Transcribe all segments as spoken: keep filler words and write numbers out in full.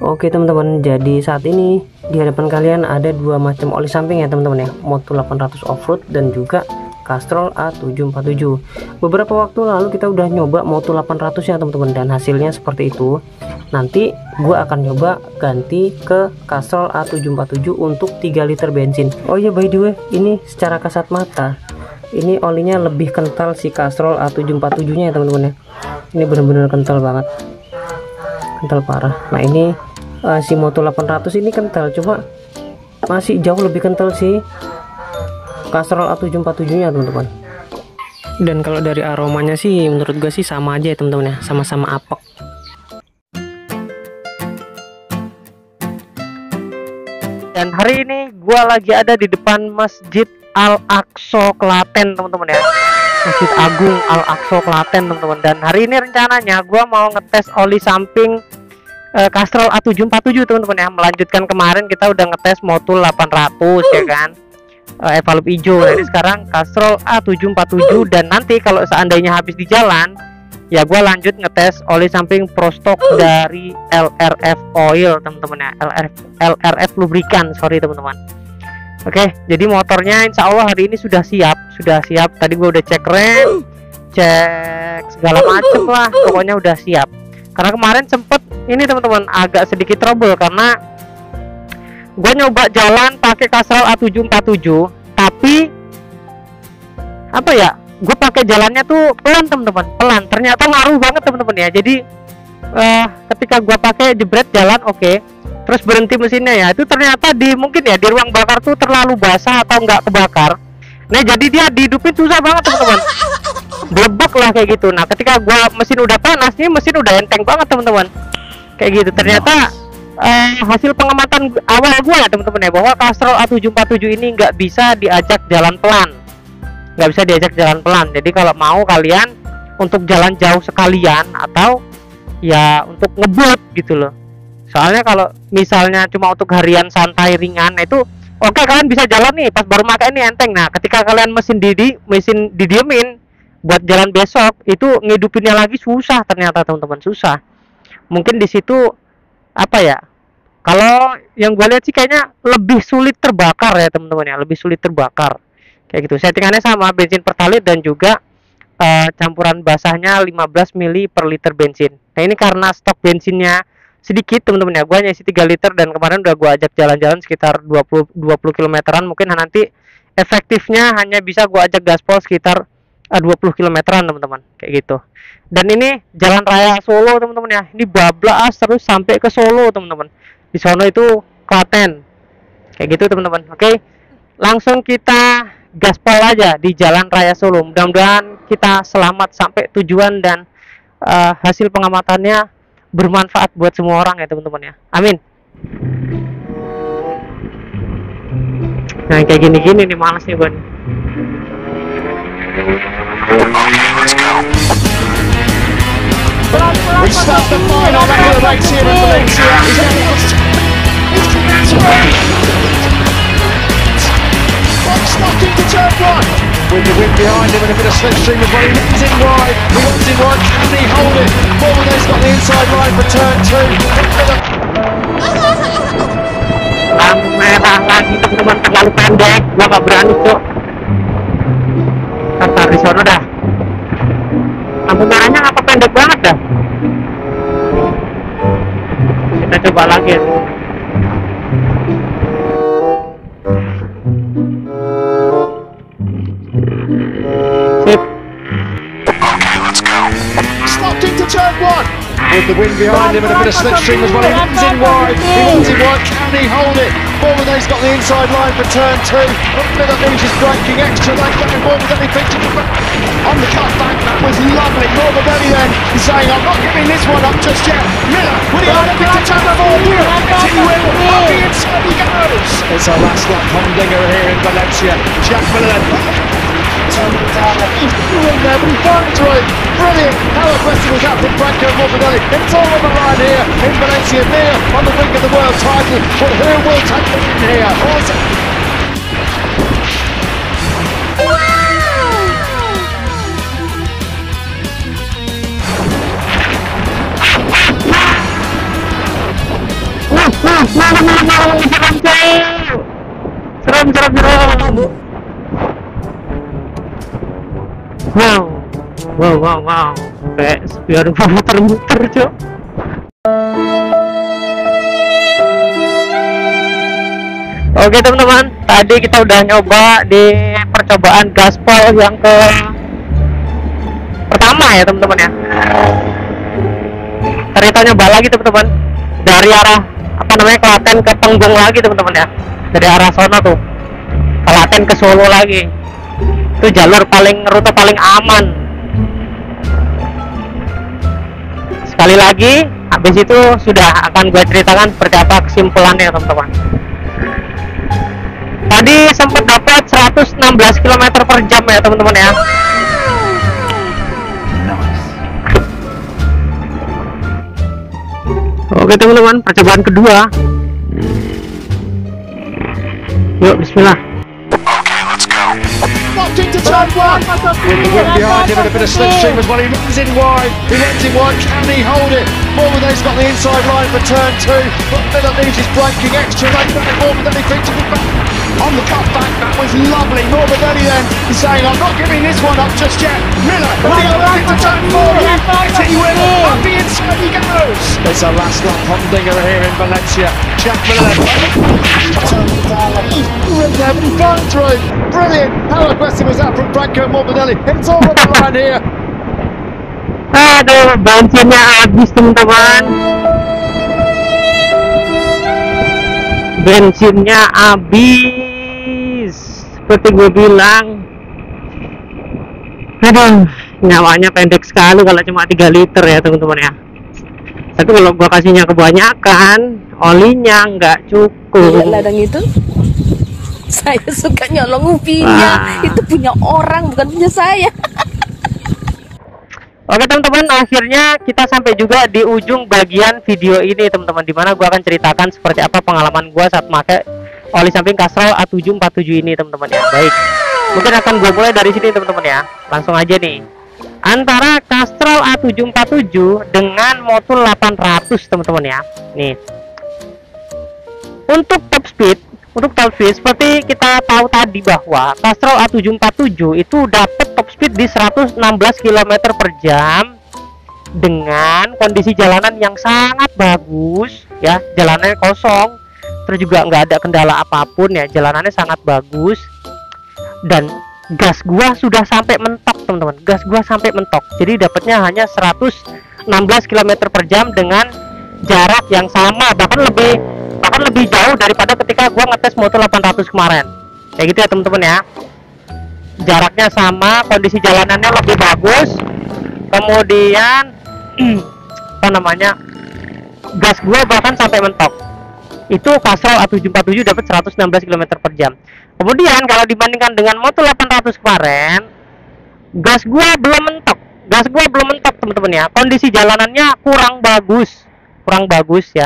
Oke teman-teman, jadi saat ini di hadapan kalian ada dua macam oli samping ya teman-teman ya, Moto delapan ratus Offroad dan juga Castrol A tujuh empat tujuh. Beberapa waktu lalu kita udah nyoba Moto delapan ratus ya teman-teman, dan hasilnya seperti itu. Nanti gua akan nyoba ganti ke Castrol A tujuh empat tujuh untuk tiga liter bensin. Oh iya, by the way, ini secara kasat mata ini olinya lebih kental si Castrol A tujuh empat tujuh nya ya teman-teman ya. Ini benar-benar kental banget, kental parah. Nah ini Uh, si Moto delapan ratus ini kental, cuma masih jauh lebih kental si Castrol A tujuh empat tujuh nya teman-teman. Dan kalau dari aromanya sih menurut gue sih sama aja ya teman-teman ya, sama-sama apek. Dan hari ini gue lagi ada di depan Masjid Al-Aqsa Klaten teman-teman ya, Masjid Agung Al-Aqsa Klaten teman-teman. Dan hari ini rencananya gue mau ngetes oli samping Uh, Castrol A tujuh empat tujuh teman-teman ya, melanjutkan kemarin kita udah ngetes Moto delapan ratus ya kan, uh, Evalup hijau. Jadi sekarang Castrol A tujuh empat tujuh, dan nanti kalau seandainya habis di jalan ya gue lanjut ngetes oli samping Prostock dari L R F Oil teman-teman ya, L R F, L R F lubrikan, sorry teman-teman. Oke, jadi motornya insya Allah hari ini sudah siap, sudah siap. Tadi gue udah cek rem, cek segala macem lah, pokoknya udah siap. Karena kemarin sempet ini teman-teman agak sedikit trouble karena gue nyoba jalan pakai Castrol A tujuh empat tujuh, tapi apa ya, gue pakai jalannya tuh pelan teman-teman, pelan. Ternyata ngaruh banget teman-teman ya. Jadi uh, ketika gue pakai jebret jalan oke, okay, terus berhenti mesinnya ya, itu ternyata di mungkin ya di ruang bakar tuh terlalu basah atau nggak kebakar. Nah jadi dia dihidupin susah banget teman-teman, blebek lah kayak gitu. Nah ketika gua mesin udah panas nih, mesin udah enteng banget teman-teman, kayak gitu. Ternyata eh, hasil pengamatan awal gua ya teman-teman ya, bahwa Castrol A tujuh empat tujuh ini nggak bisa diajak jalan pelan, nggak bisa diajak jalan pelan. Jadi kalau mau kalian untuk jalan jauh sekalian atau ya untuk ngebut gitu loh. Soalnya kalau misalnya cuma untuk harian santai ringan, nah itu oke, kalian bisa jalan nih pas baru pakai ini enteng. Nah ketika kalian mesin didi mesin didiemin buat jalan besok, itu ngidupinnya lagi susah ternyata teman-teman, susah. Mungkin di situ apa ya, kalau yang gue lihat sih kayaknya lebih sulit terbakar ya teman-teman ya, lebih sulit terbakar kayak gitu. Settingannya sama bensin pertalite dan juga uh, campuran basahnya lima belas mili per liter bensin. Nah ini karena stok bensinnya sedikit teman-teman ya, gue hanya isi tiga liter dan kemarin udah gue ajak jalan-jalan sekitar dua puluh kilometeran. Mungkin nanti efektifnya hanya bisa gue ajak gaspol sekitar uh, dua puluh kilometeran teman-teman, kayak gitu. Dan ini jalan raya Solo teman-teman ya, ini bablas terus sampai ke Solo teman-teman. Di sono itu Klaten, kayak gitu teman-teman. Oke, langsung kita gaspol aja di jalan raya Solo. Mudah-mudahan kita selamat sampai tujuan dan uh, hasil pengamatannya bermanfaat buat semua orang ya teman-teman ya, amin. Nah kayak gini-gini nih males nih gue. With the wind behind him and a bit of slipstream as well, he wants in wide, he wants in wide, can he hold it? Bordeaux's got the inside line for turn two. Lampu merah lagi teman-teman, terlalu pendek, gua gak berani tuh. Ntar di sono dah. Lampu merahnya apa pendek banget dah. Kita coba lagi ya. With the wind behind him and a bit of slipstream as well, he wants in wide, he wants in wide, can he hold it? Bordeaux's got the inside line for turn two. Miller loses braking extra late, but Morbidelli picked it up on the cut back. That was lovely. Morbidelli then is saying, I'm not giving this one up just yet. Miller, will he have a bit of time before you? He will. Up the inside he goes. It's a last lap humdinger here in Valencia. Jack Miller he's doing there, but he finds right. Brilliant. How aggressive was that from Franco Morbidelli? It's all on the line here in Valencia, near on the brink of the world title. But who will take it in here? Awesome. Nah, mana mana mana serem cuy. Serem serem serem. Wow, wow wow wow. Kayak spion gua muter-muter cuy. Oke teman-teman, tadi kita udah nyoba di percobaan gaspol yang ke pertama ya teman-teman ya. Ternyata nyoba lagi teman-teman dari arah apa namanya Klaten ke Penggong lagi teman-teman ya, dari arah sono tuh Klaten ke Solo lagi. Itu jalur paling rute paling aman. Sekali lagi, habis itu sudah akan gue ceritakan seperti apa kesimpulannya teman-teman. Tadi sempat dapat seratus enam belas kilometer per jam ya teman-teman ya. Oke teman-teman, percobaan kedua. Yuk, bismillah. Locked into turn one. With the whip behind him and a bit of slipstream as well. He runs in wide. He runs in wide. Can he hold it? Morbidelli's got the inside line for turn two. But Miller leaves his braking extra late. Morbidelli thinks to be back on the cutback. That was lovely. Morbidelli then is saying, I'm not giving this one up just yet. Miller running into turn four. He will. Up the inside he goes. It's a last lap Hondinger here in Valencia. Jack Miller. He's gone through. Brilliant. How aggressive was that from Franco Morbidelli? It's all on the line here. Aduh, bensinnya habis teman-teman. Bensinnya habis. Seperti gue bilang. Aduh, nyawanya pendek sekali kalau cuma tiga liter ya teman-teman ya. Tapi kalau gua kasihnya kebanyakan, olinya nggak cukup. Lihat ladang itu. Saya suka nyolong upinya. Itu punya orang, bukan punya saya. Oke teman-teman, akhirnya kita sampai juga di ujung bagian video ini teman-teman, dimana gua akan ceritakan seperti apa pengalaman gua saat pakai oli samping Castrol A tujuh empat tujuh ini teman-teman ya. Baik, mungkin akan gua mulai dari sini teman-teman ya. Langsung aja nih, antara Castrol A tujuh empat tujuh dengan Motul delapan ratus teman-teman ya. Nih, untuk top speed Untuk top speed seperti kita tahu tadi bahwa Castrol A tujuh empat tujuh itu dapat top speed di seratus enam belas kilometer per jam dengan kondisi jalanan yang sangat bagus ya, jalanannya kosong, terus juga nggak ada kendala apapun ya, jalanannya sangat bagus, dan gas gua sudah sampai mentok teman-teman, gas gua sampai mentok, jadi dapatnya hanya seratus enam belas kilometer per jam dengan jarak yang sama, bahkan lebih bahkan lebih jauh daripada ketika gua ngetes Motul delapan ratus kemarin. Kayak gitu ya teman-teman ya. Jaraknya sama, kondisi jalanannya lebih bagus. Kemudian apa namanya? Gas gua bahkan sampai mentok. Itu Castrol A tujuh empat tujuh dapat seratus enam belas kilometer per jam. Kemudian kalau dibandingkan dengan Motul delapan ratus kemarin, gas gua belum mentok. Gas gua belum mentok teman-teman ya. Kondisi jalanannya kurang bagus. Kurang bagus ya.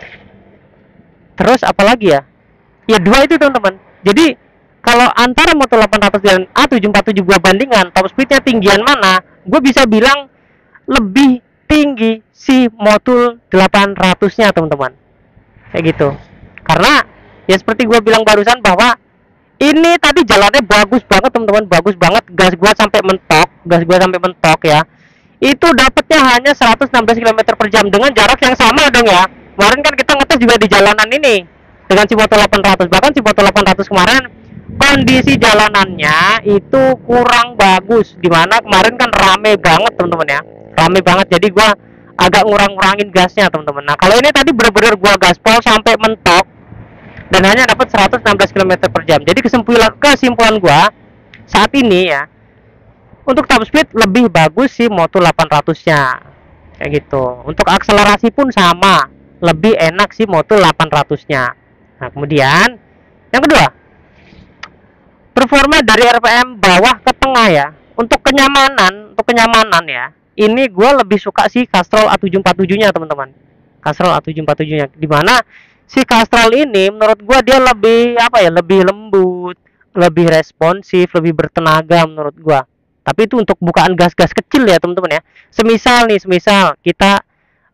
Terus apalagi ya? Ya dua itu teman-teman. Jadi kalau antara Motul delapan ratus dan A tujuh empat tujuh gua bandingkan top speednya tinggian mana, gue bisa bilang lebih tinggi si Motul delapan ratus nya teman-teman. Kayak gitu. Karena ya seperti gue bilang barusan bahwa ini tadi jalannya bagus banget teman-teman, bagus banget, gas gua sampai mentok, gas gua sampai mentok ya. Itu dapatnya hanya seratus enam belas kilometer per jam dengan jarak yang sama dong ya. Kemarin kan kita ngetes juga di jalanan ini dengan si Motul delapan ratus, bahkan si Motul delapan ratus kemarin kondisi jalanannya itu kurang bagus, dimana kemarin kan rame banget teman-teman ya, rame banget, jadi gua agak ngurang-ngurangin gasnya teman-teman. Nah kalau ini tadi bener-bener gua gaspol sampai mentok dan hanya dapat seratus enam belas kilometer per jam. Jadi kesimpulan kesimpulan gua saat ini ya, untuk top speed lebih bagus si Motul delapan ratus nya kayak gitu. Untuk akselerasi pun sama, lebih enak si Motul delapan ratus nya. Nah kemudian yang kedua, performa dari R P M bawah ke tengah ya. Untuk kenyamanan, untuk kenyamanan ya, ini gue lebih suka si Castrol A tujuh empat tujuh nya teman-teman. Castrol A tujuh empat tujuh nya, dimana si Castrol ini menurut gue dia lebih apa ya, lebih lembut, lebih responsif, lebih bertenaga menurut gue. Tapi itu untuk bukaan gas-gas kecil ya teman-teman ya. Semisal nih, semisal kita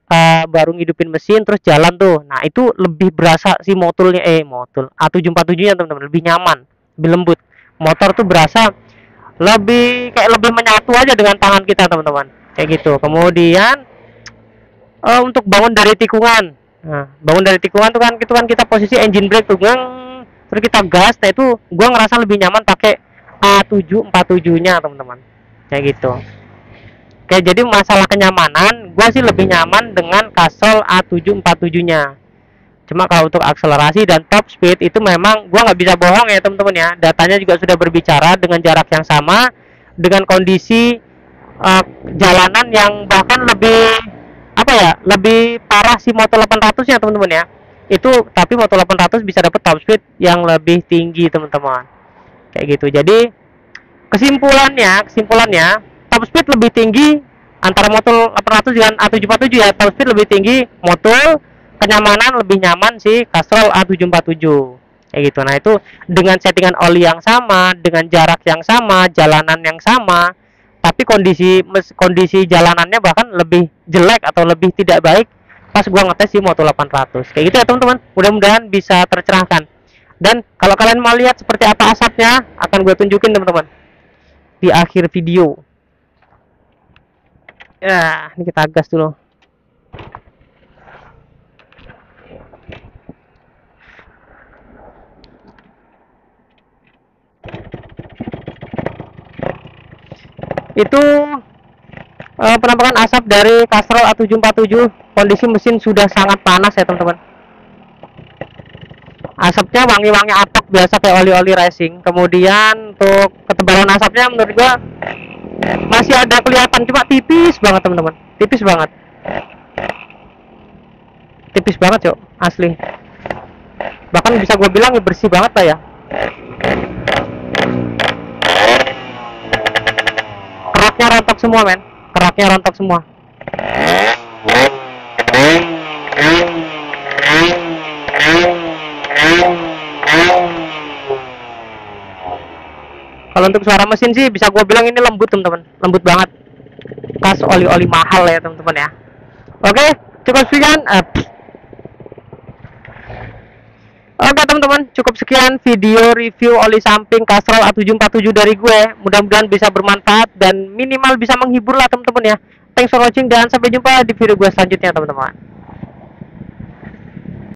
uh, baru ngidupin mesin terus jalan tuh. Nah, itu lebih berasa si motulnya eh motul A tujuh empat tujuh nya teman-teman, lebih nyaman, lebih lembut. Motor tuh berasa lebih kayak lebih menyatu aja dengan tangan kita teman-teman, kayak gitu. Kemudian uh, untuk bangun dari tikungan, nah bangun dari tikungan tuh kan itu kan kita posisi engine brake tuh gang, terus kita gas. Nah itu gua ngerasa lebih nyaman pakai A tujuh empat tujuh nya teman-teman, kayak gitu. Oke, jadi masalah kenyamanan gua sih lebih nyaman dengan Castrol A tujuh empat tujuh nya. Cuma kalau untuk akselerasi dan top speed itu memang gua nggak bisa bohong ya teman-teman ya, datanya juga sudah berbicara dengan jarak yang sama, dengan kondisi uh, jalanan yang bahkan lebih apa ya, lebih parah si Moto delapan ratus nya teman-teman ya. Itu tapi Moto delapan ratus bisa dapat top speed yang lebih tinggi teman-teman, kayak gitu. Jadi kesimpulannya kesimpulannya top speed lebih tinggi antara Moto delapan ratus dengan A tujuh empat tujuh ya. Top speed lebih tinggi Moto, kenyamanan lebih nyaman si Castrol A tujuh empat tujuh, kayak gitu. Nah itu dengan settingan oli yang sama, dengan jarak yang sama, jalanan yang sama, tapi kondisi kondisi jalanannya bahkan lebih jelek atau lebih tidak baik pas gua ngetes si Moto delapan ratus, kayak gitu ya teman-teman. Mudah-mudahan bisa tercerahkan. Dan kalau kalian mau lihat seperti apa asapnya, akan gue tunjukin teman-teman di akhir video. Ya, ini kita gas dulu. Itu uh, penampakan asap dari Castrol A tujuh empat tujuh. Kondisi mesin sudah sangat panas ya teman-teman. Asapnya wangi-wangi atok biasa kayak oli-oli racing. Kemudian untuk ketebalan asapnya menurut gua masih ada kelihatan, cuma tipis banget teman-teman, tipis banget, tipis banget yuk, asli. Bahkan bisa gue bilang ya bersih banget lah ya. Keraknya rontok semua men, keraknya rontok semua. Kalau untuk suara mesin sih bisa gue bilang ini lembut teman-teman, lembut banget, pas oli-oli mahal ya teman-teman ya. Oke, cukup sekian. Uh, Oke teman-teman, cukup sekian video review oli samping Castrol A tujuh empat tujuh dari gue. Mudah-mudahan bisa bermanfaat dan minimal bisa menghibur lah teman-teman ya. Thanks for watching dan sampai jumpa di video gue selanjutnya teman-teman.